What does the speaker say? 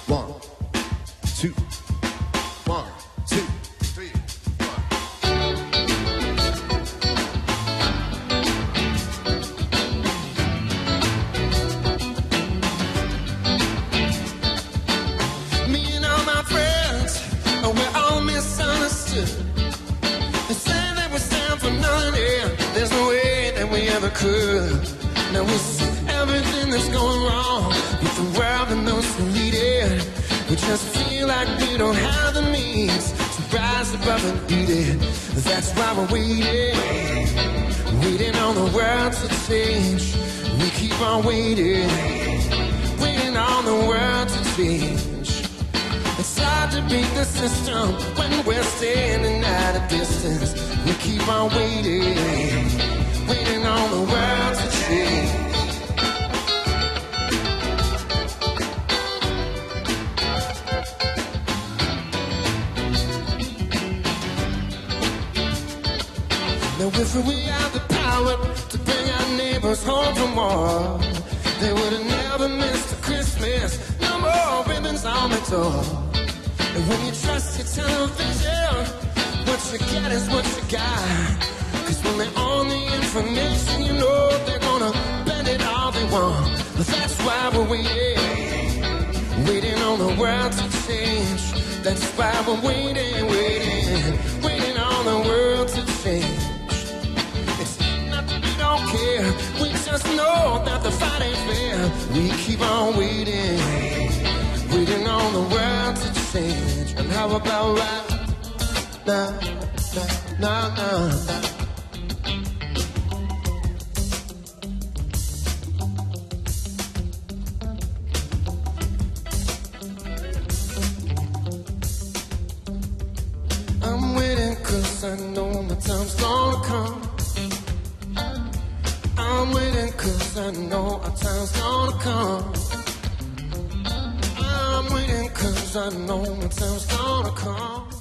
1, 2, 1, 2, 3, 4. Me and all my friends, we're all misunderstood. They say that we stand for nothing. There's no way that we ever could. Now we see everything that's going wrong with the world and those who lead it. We just feel like we don't have the means to rise above and beat it. That's why we're waiting on the world to change. We keep on waiting on the world to change. It's hard to beat the system when we're standing at a distance. We keep on waiting on the world to change. Now if we had the power to bring our neighbors home from war, they would have never missed a Christmas. No more ribbons on the door. And when you trust your television, what you get is what you got. Cause when they own the information, you know they're gonna bend it all they want. But that's why we're waiting on the world to change. That's why we're waiting on the world to change. It's not that we don't care, we just know that the fight ain't fair. We keep on waiting on the world to change. And how about right now? I'm waiting 'cause I know my time's gonna come. I'm waiting 'cause I know our time's gonna come. I'm waiting 'cause I know my time's gonna come.